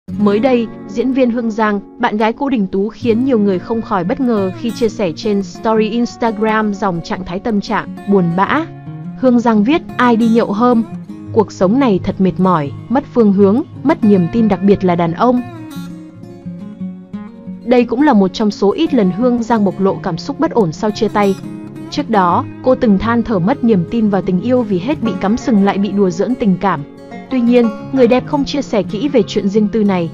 Mới đây, diễn viên Hương Giang, bạn gái cũ Đình Tú khiến nhiều người không khỏi bất ngờ khi chia sẻ trên story Instagram dòng trạng thái tâm trạng buồn bã. Hương Giang viết: ai đi nhậu hôm? Cuộc sống này thật mệt mỏi, mất phương hướng, mất niềm tin, đặc biệt là đàn ông. Đây cũng là một trong số ít lần Hương Giang bộc lộ cảm xúc bất ổn sau chia tay. Trước đó, cô từng than thở mất niềm tin vào tình yêu vì hết bị cắm sừng lại bị đùa giỡn tình cảm. Tuy nhiên, người đẹp không chia sẻ kỹ về chuyện riêng tư này.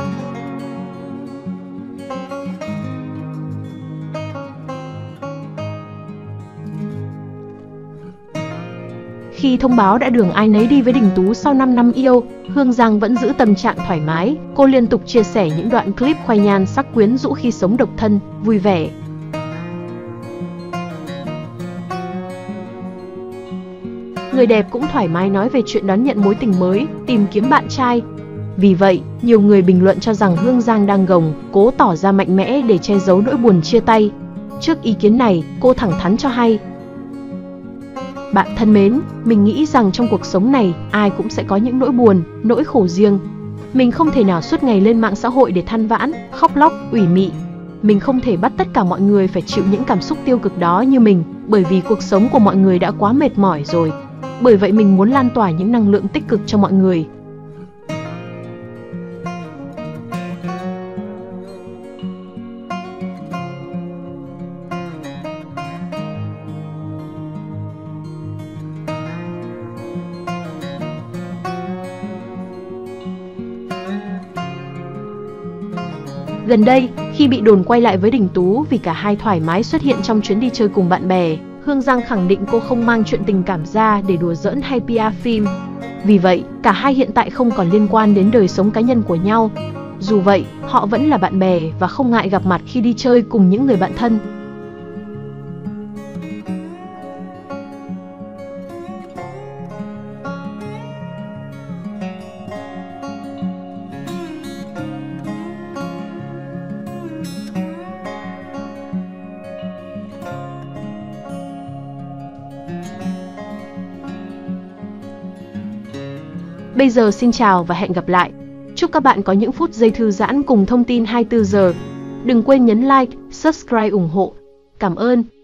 Khi thông báo đã đường ai nấy đi với Đình Tú sau 5 năm yêu, Hương Giang vẫn giữ tâm trạng thoải mái. Cô liên tục chia sẻ những đoạn clip khoe nhan sắc quyến rũ khi sống độc thân, vui vẻ. Người đẹp cũng thoải mái nói về chuyện đón nhận mối tình mới, tìm kiếm bạn trai. Vì vậy, nhiều người bình luận cho rằng Hương Giang đang gồng, cố tỏ ra mạnh mẽ để che giấu nỗi buồn chia tay. Trước ý kiến này, cô thẳng thắn cho hay: bạn thân mến, mình nghĩ rằng trong cuộc sống này, ai cũng sẽ có những nỗi buồn, nỗi khổ riêng. Mình không thể nào suốt ngày lên mạng xã hội để than vãn, khóc lóc, ủy mị. Mình không thể bắt tất cả mọi người phải chịu những cảm xúc tiêu cực đó như mình, bởi vì cuộc sống của mọi người đã quá mệt mỏi rồi. Bởi vậy mình muốn lan tỏa những năng lượng tích cực cho mọi người. Gần đây, khi bị đồn quay lại với Đình Tú vì cả hai thoải mái xuất hiện trong chuyến đi chơi cùng bạn bè, Hương Giang khẳng định cô không mang chuyện tình cảm ra để đùa giỡn hay PR phim. Vì vậy, cả hai hiện tại không còn liên quan đến đời sống cá nhân của nhau. Dù vậy, họ vẫn là bạn bè và không ngại gặp mặt khi đi chơi cùng những người bạn thân. Bây giờ xin chào và hẹn gặp lại. Chúc các bạn có những phút giây thư giãn cùng thông tin 24 giờ. Đừng quên nhấn like, subscribe ủng hộ. Cảm ơn.